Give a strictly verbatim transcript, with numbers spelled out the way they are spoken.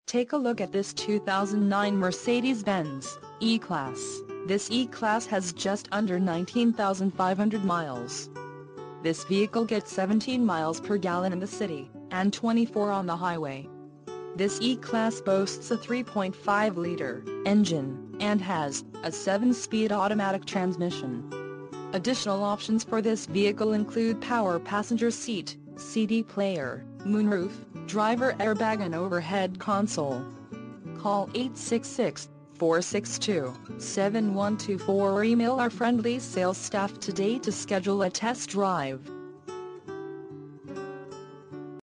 Take a look at this two thousand nine Mercedes-Benz E-Class. This E-Class has just under nineteen thousand five hundred miles. This vehicle gets seventeen miles per gallon in the city, and twenty-four on the highway. This E-Class boasts a three point five liter engine, and has a seven-speed automatic transmission. Additional options for this vehicle include power passenger seat, C D player, moonroof, driver airbag and overhead console. Call eight six six, four six two, seven one two four or email our friendly sales staff today to schedule a test drive.